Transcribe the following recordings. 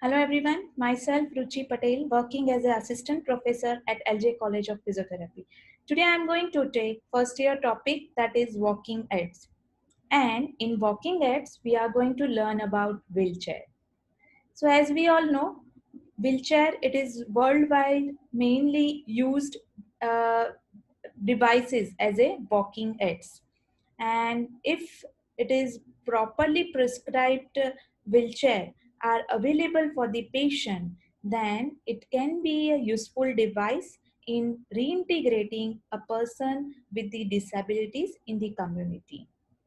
Hello everyone, myself Ruchi Patel, working as an assistant professor at LJ College of Physiotherapy. Today I am going to take first year topic, that is walking aids. And in walking aids, we are going to learn about wheelchair. So as we all know, wheelchair, it is worldwide mainly used uh, devices as a walking aids. And if it is properly prescribed wheelchair are available for the patient, then it can be a useful device in reintegrating a person with the disabilities in the community.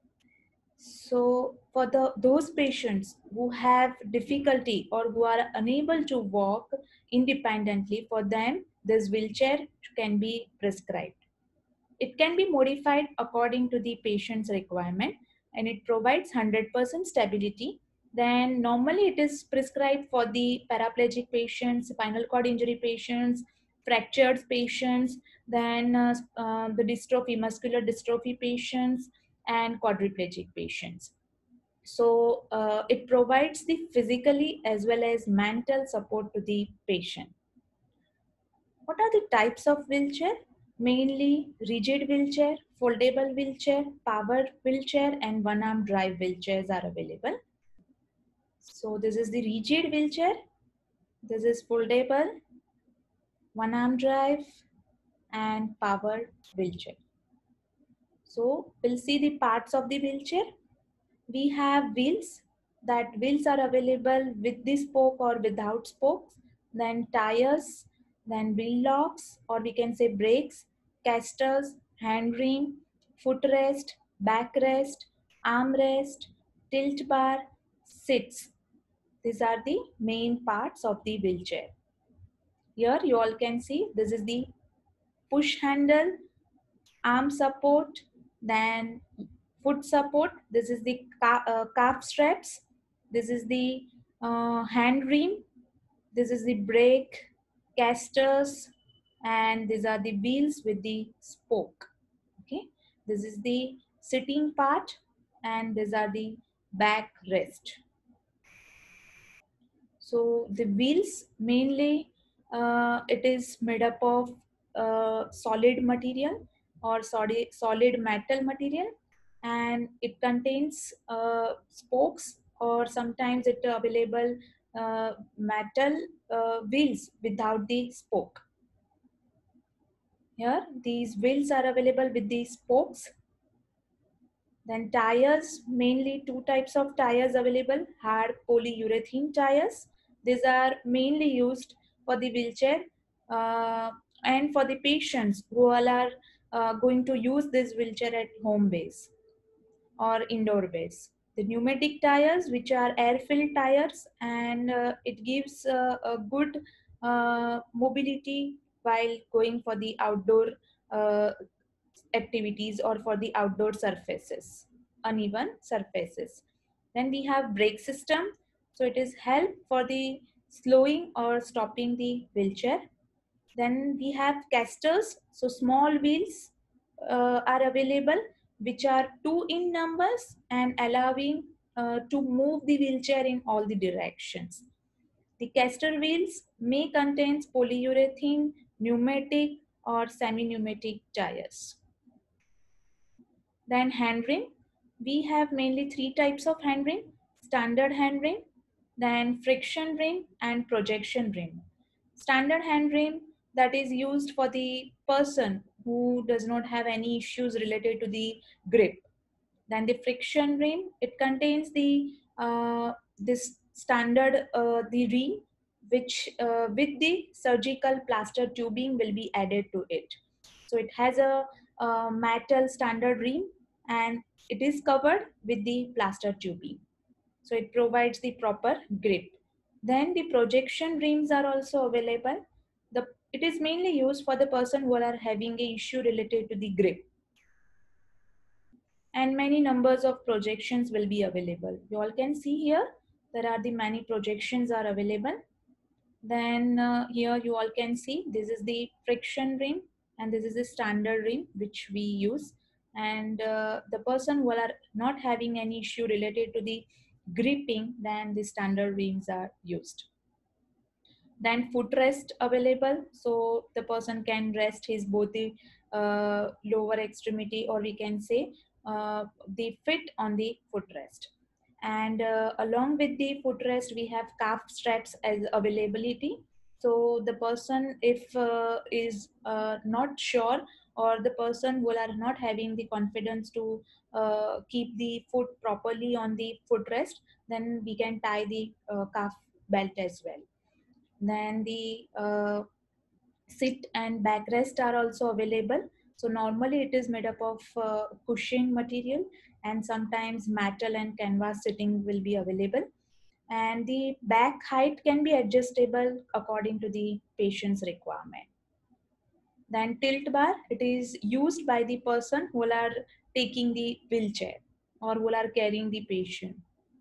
So for those patients who have difficulty or who are unable to walk independently, for them this wheelchair can be prescribed. It can be modified according to the patient's requirement, and it provides 100% stability. Then normally it is prescribed for the paraplegic patients, spinal cord injury patients, fractured patients, then the dystrophy, muscular dystrophy patients, and quadriplegic patients. So it provides the physically as well as mental support to the patient. What are the types of wheelchair? Mainly rigid wheelchair, foldable wheelchair, power wheelchair, and one-arm drive wheelchairs are available. So this is the rigid wheelchair. This is foldable, one-arm drive, and power wheelchair. So we'll see the parts of the wheelchair. We have wheels. That wheels are available with the spoke or without spokes. Then tires, then wheel locks, or we can say brakes, casters, hand rim, footrest, backrest, armrest, tilt bar, seats. These are the main parts of the wheelchair. Here you all can see this is the push handle, arm support, then foot support. This is the calf straps. This is the hand rim. This is the brake, casters, and these are the wheels with the spoke. Okay, this is the sitting part, and these are the back rest. So the wheels mainly it is made up of solid material or solid metal material, and it contains spokes, or sometimes it available metal wheels without the spoke. Here these wheels are available with the spokes. Then tires, mainly two types of tires available, hard polyurethane tires. These are mainly used for the wheelchair and for the patients who all are going to use this wheelchair at home base or indoor base. The pneumatic tires, which are air-filled tires, and it gives a good mobility while going for the outdoor uh, activities or for the outdoor surfaces, uneven surfaces. Then we have brake system. So it is help for the slowing or stopping the wheelchair. Then we have casters. So small wheels are available, which are two in numbers and allowing to move the wheelchair in all the directions. The caster wheels may contain polyurethane, pneumatic, or semi-pneumatic tires. Then hand rim. We have mainly three types of hand rim: standard hand rim, then friction rim, and projection rim. Standard hand rim, that is used for the person who does not have any issues related to the grip. Then the friction rim, it contains the this standard the rim, which with the surgical plaster tubing will be added to it. So it has a metal standard rim, and it is covered with the plaster tubing. So it provides the proper grip. Then the projection rims are also available. It is mainly used for the person who are having a issue related to the grip, and many numbers of projections will be available. You all can see here, there are the many projections are available. Then here you all can see this is the friction rim, and this is the standard rim which we use. And the person who are not having any issue related to the gripping, then the standard rims are used. Then footrest available, so the person can rest his both the lower extremity, or we can say the fit on the footrest. And along with the footrest we have calf straps as availability. So the person, if is not sure, or the person who are not having the confidence to keep the foot properly on the footrest, then we can tie the calf belt as well. Then the sit and backrest are also available. So normally it is made up of cushion material, and sometimes metal and canvas sitting will be available. And the back height can be adjustable according to the patient's requirement. Then tilt bar, it is used by the person who are taking the wheelchair or who are carrying the patient.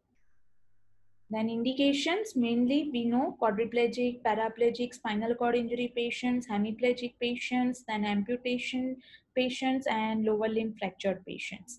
Then indications, mainly we know quadriplegic, paraplegic, spinal cord injury patients, hemiplegic patients, then amputation patients, and lower limb fractured patients.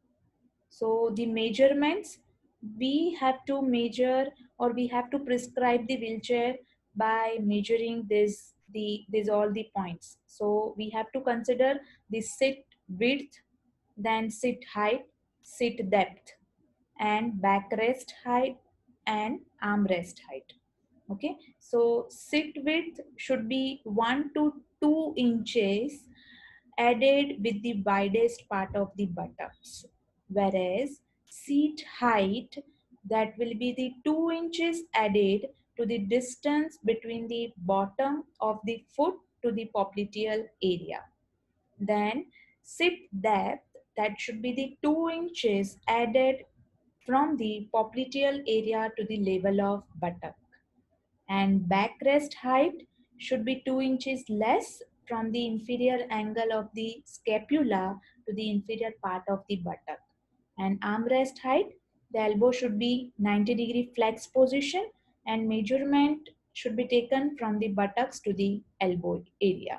So the measurements, we have to measure, or we have to prescribe the wheelchair by measuring these all the points. So we have to consider the sit width, then sit height, sit depth, and backrest height and armrest height. Okay, so sit width should be 1 to 2 inches added with the widest part of the buttocks, whereas seat height, that will be the 2 inches added to the distance between the bottom of the foot to the popliteal area. Then sit depth, that should be the 2 inches added from the popliteal area to the level of buttock. And backrest height should be 2 inches less from the inferior angle of the scapula to the inferior part of the buttock. And armrest height, the elbow should be 90-degree flex position, and measurement should be taken from the buttocks to the elbow area.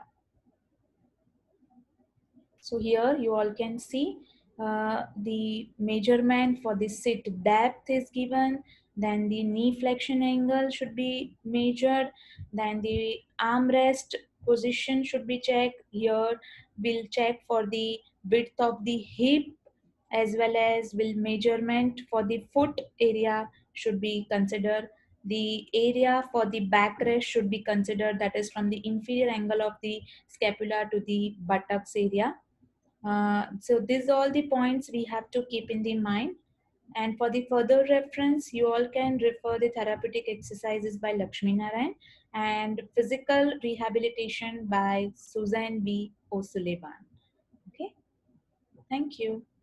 So here you all can see the measurement for the sit depth is given, then the knee flexion angle should be measured, then the armrest position should be checked. Here we'll check for the width of the hip, as well as will measurement for the foot area should be considered. The area for the backrest should be considered, that is from the inferior angle of the scapula to the buttocks area. So these are all the points we have to keep in the mind. And for the further reference, you all can refer the therapeutic exercises by Lakshmi Narayan and physical rehabilitation by Susan B. O'Sullivan. Okay, thank you.